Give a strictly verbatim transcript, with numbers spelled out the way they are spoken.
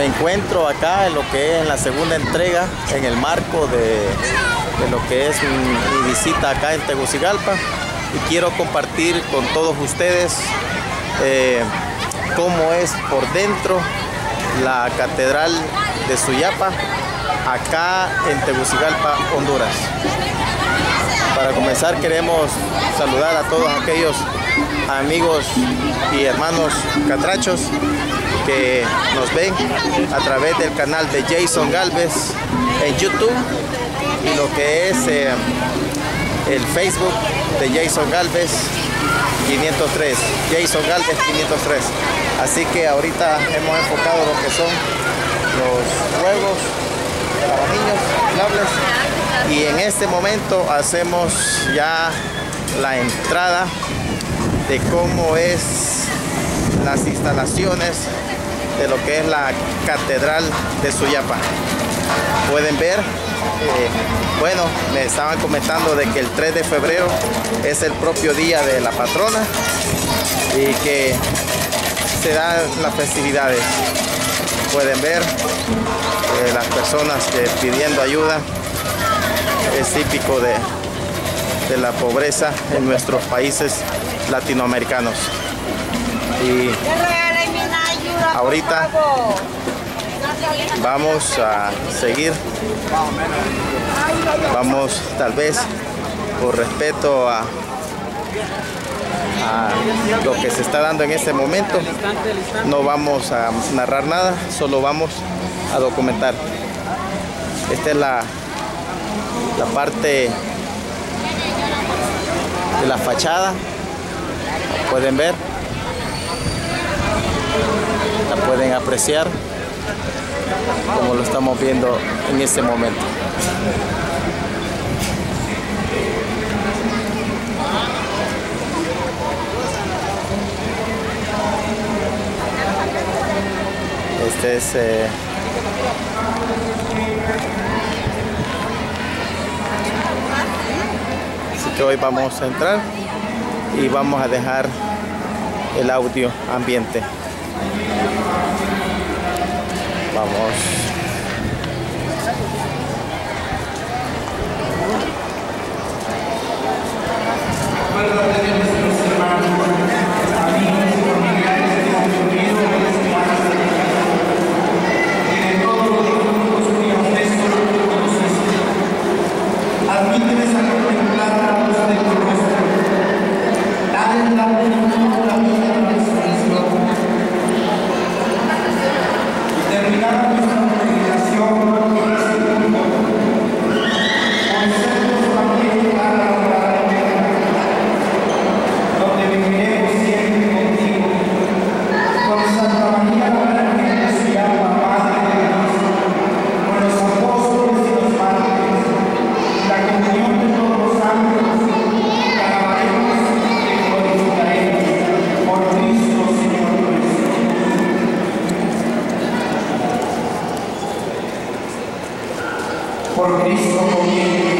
Me encuentro acá en lo que es en la segunda entrega, en el marco de, de lo que es mi, mi visita acá en Tegucigalpa, y quiero compartir con todos ustedes eh, cómo es por dentro la Catedral de Suyapa, acá en Tegucigalpa, Honduras. Para comenzar, queremos saludar a todos aquellos amigos y hermanos catrachos que nos ven a través del canal de Jason Galvez en YouTube y lo que es eh, el Facebook de Jason Galvez quinientos tres, Jason Galvez quinientos tres. Así que ahorita hemos enfocado lo que son los juegos para niños inflables, y en este momento hacemos ya la entrada de cómo es las instalaciones de lo que es la Catedral de Suyapa. Pueden ver, eh, bueno, me estaban comentando de que el tres de febrero es el propio día de la patrona y que se dan las festividades. Pueden ver eh, las personas que pidiendo ayuda. Es típico de, de la pobreza en nuestros países latinoamericanos. Y ahorita vamos a seguir, vamos tal vez por respeto a, a lo que se está dando en este momento, no vamos a narrar nada, solo vamos a documentar. Esta es la, la parte de la fachada, pueden ver, la pueden apreciar como lo estamos viendo en este momento. Este es eh, así que hoy vamos a entrar y vamos a dejar el audio ambiente. Vamos. Por Cristo conmigo.